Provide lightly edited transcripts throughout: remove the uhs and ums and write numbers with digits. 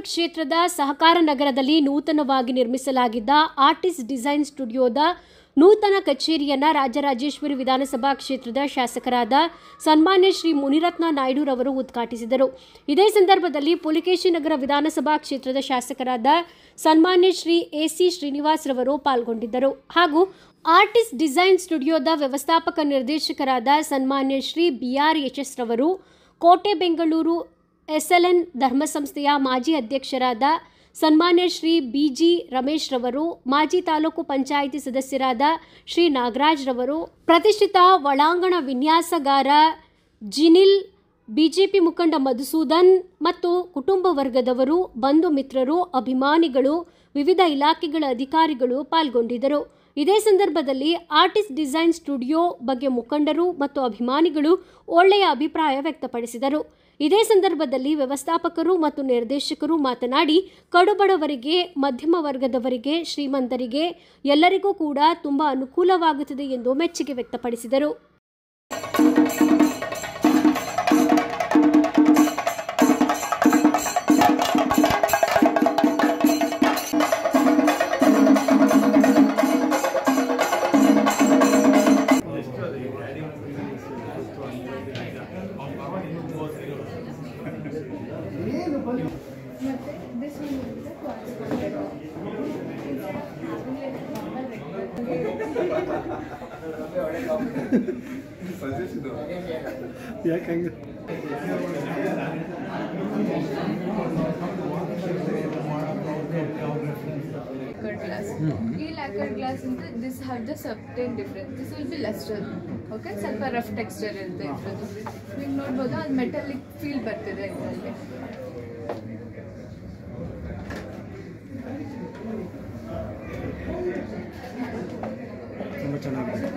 ಕ್ಷೇತ್ರದ ಸಹಕಾರ ನಗರದಲ್ಲಿ ನೂತನವಾಗಿ ನಿರ್ಮಿಸಲಾಗಿದ್ದ ಆರ್ಟಿಸ್ಟ್ ಡಿಸೈನ್ ಸ್ಟುಡಿಯೋದ ನೂತನ ಕಚೇರಿಯನ್ನು ರಾಜರಾಜೇಶ್ವರಿ ವಿಧಾನಸಭಾ ಕ್ಷೇತ್ರದ ಶಾಸಕರಾದ ಸನ್ಮಾನ್ಯ ಶ್ರೀ ಮುನಿರತ್ನ ನಾಯ್ಡುರವರು ಉದ್ಘಾಟಿಸಿದರು. ಇದೇ ಸಂದರ್ಭದಲ್ಲಿ ಪುಲಿಕೇಶಿ ನಗರ ವಿಧಾನಸಭಾ ಕ್ಷೇತ್ರದ ಶಾಸಕರಾದ ಸನ್ಮಾನ್ಯ ಶ್ರೀ ಎಸಿ ಶ್ರೀನಿವಾಸ್ ರವರು ಪಾಲ್ಗೊಂಡಿದ್ದರು. ಹಾಗೂ ಆರ್ಟಿಸ್ಟ್ ಡಿಸೈನ್ ಸ್ಟುಡಿಯೋದ ವ್ಯವಸ್ಥಾಪಕ ನಿರ್ದೇಶಕರಾದ ಸನ್ಮಾನ್ಯ ಶ್ರೀ ಬಿಆರ್ ಎಚ್ಎಸ್ ರವರು, ಕೋಟೆ ಬೆಂಗಳೂರು ಎಸ್ಎಲ್ಎನ್ ಧರ್ಮಸಂಸ್ಥೆಯ ಮಾಜಿ ಅಧ್ಯಕ್ಷರಾದ ಸನ್ಮಾನ್ಯ ಶ್ರೀ ಬಿಜಿ ರಮೇಶ್ ರವರು, ಮಾಜಿ ತಾಲೂಕು ಪಂಚಾಯಿತಿ ಸದಸ್ಯರಾದ ಶ್ರೀ ನಾಗರಾಜ್ ರವರು, ಪ್ರತಿಷ್ಠಿತ ಒಳಾಂಗಣ ವಿನ್ಯಾಸಗಾರ ಜಿನಿಲ್, ಬಿಜೆಪಿ ಮುಖಂಡ ಮಧುಸೂದನ್ ಮತ್ತು ಕುಟುಂಬ ವರ್ಗದವರು, ಬಂಧು ಮಿತ್ರರು, ಅಭಿಮಾನಿಗಳು, ವಿವಿಧ ಇಲಾಖೆಗಳ ಅಧಿಕಾರಿಗಳು ಪಾಲ್ಗೊಂಡಿದ್ದರು. ಇದೇ ಸಂದರ್ಭದಲ್ಲಿ ಆರ್ಟಿಸ್ಟ್ ಡಿಸೈನ್ ಸ್ಟುಡಿಯೋ ಬಗ್ಗೆ ಮುಖಂಡರು ಮತ್ತು ಅಭಿಮಾನಿಗಳು ಒಳ್ಳೆಯ ಅಭಿಪ್ರಾಯ ವ್ಯಕ್ತಪಡಿಸಿದರು. ಇದೇ ಸಂದರ್ಭದಲ್ಲಿ ವ್ಯವಸ್ಥಾಪಕರು ಮತ್ತು ನಿರ್ದೇಶಕರು ಮಾತನಾಡಿ, ಕಡುಬಡವರಿಗೆ, ಮಧ್ಯಮ ವರ್ಗದವರಿಗೆ, ಶ್ರೀಮಂತರಿಗೆ ಎಲ್ಲರಿಗೂ ಕೂಡ ತುಂಬಾ ಅನುಕೂಲವಾಗುತ್ತದೆ ಎಂದು ಮೆಚ್ಚುಗೆ ವ್ಯಕ್ತಪಡಿಸಿದರು. lacquer glass into this have the certain difference. This will be luster. Okay, ಸ್ವಲ್ಪ rough texture ಇರುತ್ತೆ ಇದ್ರದ್ದು. ನೀವು ನೋಡಬಹುದು ಅದು ಮೆಟಾಲಿಕ್ ಫೀಲ್ ಬರ್ತಿದೆ ಇದರಲ್ಲಿ. ತುಂಬಾ ಚೆನ್ನಾಗಿದೆ.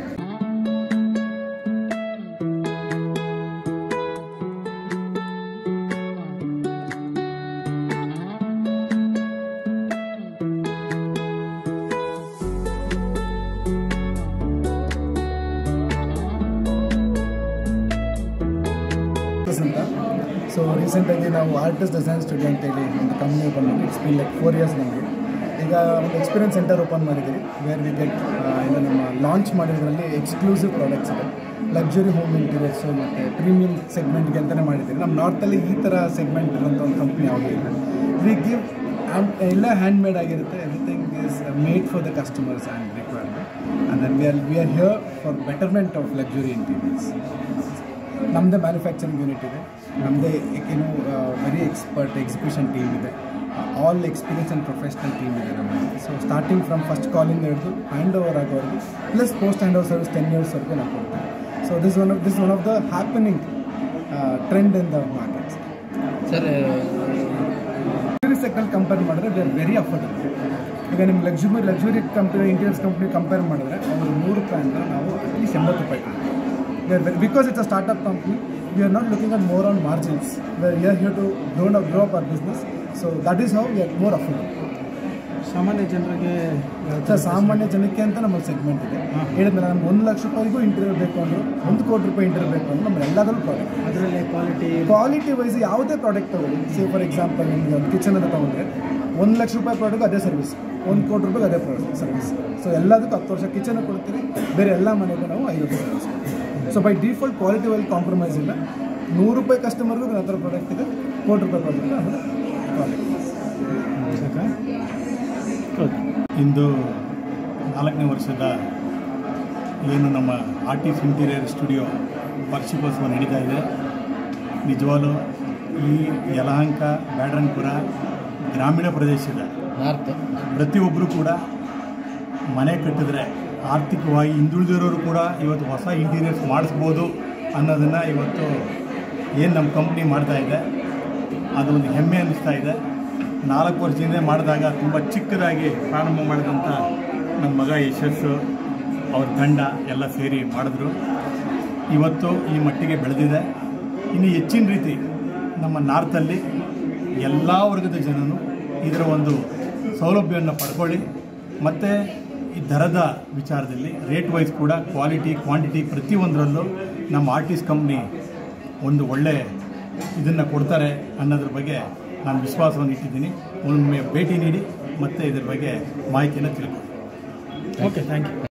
ಅಂತ ಸೊ ರೀಸೆಂಟಾಗಿ ನಾವು ಆರ್ಟಿಸ್ಟ್ ಡಿಸೈನ್ ಸ್ಟುಡಿಯೋ ಅಂತೇಳಿ ಒಂದು ಕಂಪ್ನಿ ಓಪನ್ ಮಾಡಿ ಇಟ್ಸ್ ಬೀನ್ ಲೈಕ್ 4 years ನಮಗೆ. ಈಗ ಒಂದು ಎಕ್ಸ್ಪೀರಿಯನ್ಸ್ ಸೆಂಟರ್ ಓಪನ್ ಮಾಡಿದ್ದೀವಿ ವೇರ್ ವಿ ಗೆಟ್ ಇನ್ನು ನಮ್ಮ ಲಾಂಚ್ ಮಾಡಿದ್ರಲ್ಲಿ ಎಕ್ಸ್ಕ್ಲೂಸಿವ್ ಪ್ರಾಡಕ್ಟ್ಸ್ ಇದೆ, ಲಕ್ಸುರಿ ಹೋಮ್ ಇಂಟೀರಿಯರ್ಸು ಮತ್ತು ಪ್ರೀಮಿಯಂ ಸೆಗ್ಮೆಂಟ್ಗೆ ಅಂತಲೇ ಮಾಡಿದ್ದೀವಿ. ನಮ್ಮ ನಾರ್ತಲ್ಲಿ ಈ ಥರ ಸೆಗ್ಮೆಂಟ್ ಇರೋಂಥ ಒಂದು ಕಂಪ್ನಿ ಯಾವುದೇ ಇಲ್ಲ. ವಿ ಗಿವ್ ಎಲ್ಲ ಹ್ಯಾಂಡ್ ಮೇಡ್ ಆಗಿರುತ್ತೆ, everything is made for the customers and requirement and then we are here for betterment of luxury interiors. ನಮ್ಮದೇ ಮ್ಯಾನುಫ್ಯಾಕ್ಚರಿಂಗ್ ಯೂನಿಟ್ ಇದೆ, ನಮ್ಮದೇ ವೆರಿ ಎಕ್ಸ್ಪರ್ಟ್ ಎಕ್ಸಿಕ್ಯೂಷನ್ ಟೀಮ್ ಇದೆ, all experience and professional team ಇದೆ ನಮ್ಮಲ್ಲಿ. So starting from first ಕಾಲಿಂದ ಹಿಡಿದು hand over ಆಗೋವರೆಗೂ plus post hand over service 10 yearsವರೆಗೂ ನಾವು ಕೊಡ್ತೀವಿ. So this one of the happening trend in the markets. Sir sector compare ಮಾಡಿದ್ರೆ ದೇ ಆರ್ ವೆರಿ ಅಫೋರ್ಡಬಲ್. ಈಗ ನಿಮ್ಮ luxury company interiors company compare ಮಾಡಿದ್ರೆ ಅವರು ₹100 ಅಂದರೆ ನಾವು ಅಟ್ಲೀಸ್ಟ್ ₹80 ಕೊಡ್ತೀವಿ. Because it's a startup company, we are not looking at more on margins. We are here to grow up our business. So that is how we are more affordable. ಸಾಮಾನ್ಯ ಜನರಿಗೆ ಸಾಮಾನ್ಯ ಜನಕ್ಕೆ ಅಂತ ನಮ್ಮಲ್ಲಿ ಸೆಗ್ಮೆಂಟ್ ಇದೆ. ಹೇಳಿದ್ಮೇಲೆ ನಮ್ಗೆ ₹1,00,000 ಇಂಟೀರಿಯರ್ ಬೇಕು ಅಂದರು, ₹1,00,00,000 ಇಂಟೀರಿಯರ್ ಬೇಕು ಅಂದ್ರೆ ನಮ್ಮ ಎಲ್ಲದರಲ್ಲೂ ಪ್ರಾಡಕ್ಟ್. ಅದರಲ್ಲಿ ಕ್ವಾಲಿಟಿ ವೈಸ್ ಯಾವುದೇ ಪ್ರಾಡಕ್ಟ್ ತಗೊಳ್ಳಿ. ಸೇ ಫಾರ್ ಎಕ್ಸಾಂಪಲ್ ನಿಮಗೆ ಒಂದು ಕಿಚನ್ ಅಂತ ತೊಗೊಂಡ್ರೆ ₹1,00,000 ಪ್ರಾಡಕ್ಟ್ ಅದೇ ಸರ್ವಿಸ್, ₹1,00,00,000 ಅದೇ ಪ್ರಾಡಕ್ಟ್ ಸರ್ವಿಸ್. ಸೊ ಎಲ್ಲದಕ್ಕೂ 10 ವರ್ಷ ಕಿಚನ್ ಕೊಡ್ತೀವಿ, ಬೇರೆ ಎಲ್ಲ ಮನೆಗೂ ನಾವು 50 service. So by default quality wise compromise ಇಲ್ಲ. ₹100 ಕಸ್ಟಮರ್ಗೂ ನನ್ನ ಹತ್ರ ಪ್ರಾಡಕ್ಟ್ ಇದೆ, ₹1,00,00,000 ಪ್ರಾಡಕ್ಟ್ ಅಂದರೆ ಕ್ವಾಲಿಟಿ. ಇಂದು 4ನೇ ವರ್ಷದ ಏನು ನಮ್ಮ ಆರ್ಟಿಸ್ಟ್ ಇಂಟೀರಿಯರ್ ಸ್ಟುಡಿಯೋ ವಾರ್ಷಿಕೋತ್ಸವ ನಡೀತಾ ಇದೆ. ನಿಜವಾಗ್ಲೂ ಈ ಯಲಹಂಕ, ಬ್ಯಾಡ್ರನ್ಪುರ ಗ್ರಾಮೀಣ ಪ್ರದೇಶದ ಪ್ರತಿಯೊಬ್ಬರು ಕೂಡ ಮನೆ ಕಟ್ಟಿದ್ರೆ ಆರ್ಥಿಕವಾಗಿ ಹಿಂದುಳಿದಿರೋರು ಕೂಡ ಇವತ್ತು ಹೊಸ ಇಂಟೀರಿಯರ್ಸ್ ಮಾಡಿಸ್ಬೋದು ಅನ್ನೋದನ್ನು ಇವತ್ತು ಏನು ನಮ್ಮ ಕಂಪ್ನಿ ಮಾಡ್ತಾಯಿದೆ ಅದೊಂದು ಹೆಮ್ಮೆ ಅನ್ನಿಸ್ತಾ ಇದೆ. 4 ವರ್ಷದಿಂದ ಮಾಡಿದಾಗ ತುಂಬ ಚಿಕ್ಕದಾಗಿ ಪ್ರಾರಂಭ ಮಾಡಿದಂಥ ನಮ್ಮ ಮಗ ಯಶಸ್ಸು ಅವ್ರ ತಂಡ ಎಲ್ಲ ಸೇರಿ ಮಾಡಿದ್ರು. ಇವತ್ತು ಈ ಮಟ್ಟಿಗೆ ಬೆಳೆದಿದೆ. ಇನ್ನು ಹೆಚ್ಚಿನ ರೀತಿ ನಮ್ಮ ನಾರ್ತಲ್ಲಿ ಎಲ್ಲ ವರ್ಗದ ಜನರು ಇದರ ಒಂದು ಸೌಲಭ್ಯವನ್ನು ಪಡ್ಕೊಳ್ಳಿ. ಮತ್ತು ಈ ದರದ ವಿಚಾರದಲ್ಲಿ ರೇಟ್ ವೈಸ್ ಕೂಡ ಕ್ವಾಲಿಟಿ ಕ್ವಾಂಟಿಟಿ ಪ್ರತಿಯೊಂದರಲ್ಲೂ ನಮ್ಮ ಆರ್ಟಿಸ್ಟ್ ಕಂಪ್ನಿ ಒಂದು ಒಳ್ಳೆ ಇದನ್ನು ಕೊಡ್ತಾರೆ ಅನ್ನೋದ್ರ ಬಗ್ಗೆ ನಾನು ವಿಶ್ವಾಸವನ್ನು ಇಟ್ಟಿದ್ದೀನಿ. ಒಮ್ಮೆ ಭೇಟಿ ನೀಡಿ ಮತ್ತು ಇದ್ರ ಬಗ್ಗೆ ಮಾಹಿತಿಯನ್ನು ತಿಳ್ಕೊಳ್ಳಿ. Okay, thank you.